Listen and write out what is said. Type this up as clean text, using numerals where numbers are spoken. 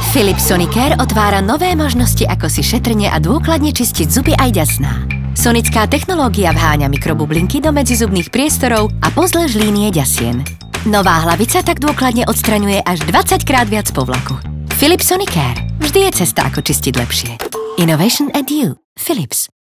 Philips Sonicare otvára nové možnosti, ako si šetrne a dôkladne čistiť zuby aj ďasná. Sonická technológia vháňa mikrobublinky do medzizubných priestorov a pozdĺž línie ďasien. Nová hlavica tak dôkladne odstraňuje až 20 krát viac povlaku. Philips Sonicare. Vždy je cesta, ako čistiť lepšie. Innovation at you. Philips.